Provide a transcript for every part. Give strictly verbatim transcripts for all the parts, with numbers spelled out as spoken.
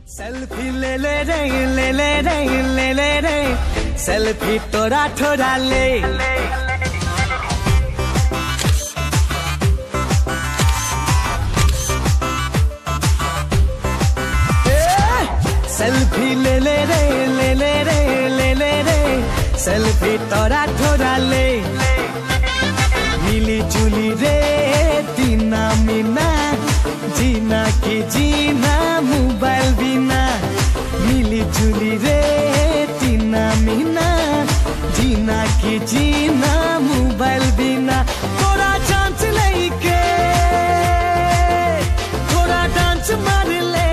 selfie ले ले रे ले ले रे ले ले रे सेल्फी तोरा ठोरा ले सेल्फी ले ले रे ले ले रे ले ले रे सेल्फी तोरा ठोरा ले मिली जुली रे तीना मीना जीना की जीना मोबाइल बिना मिली जुली रे तीना मीना जीना की जीना मोबाइल बिना थोड़ा चांस लेके थोड़ा डांस मार ले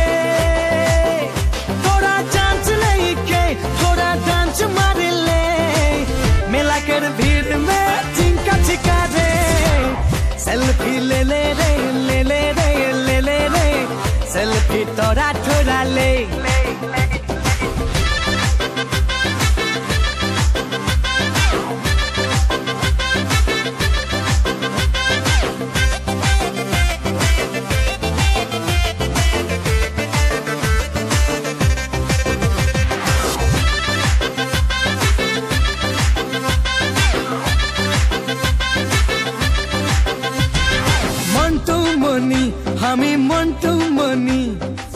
थोड़ा चांस लेके थोड़ा डांस मार ले मेला कर भीड़ में चिंका चिका रे सेल्फी ले ले रे ले ले रे ले ले रे सेल्फी तोरा ठोरा ले मंटू मनी हमें मंटू मनी